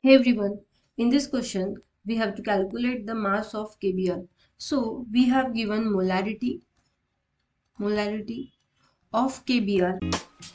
Hey everyone, in this question we have to calculate the mass of KBr. So we have given molarity of KBr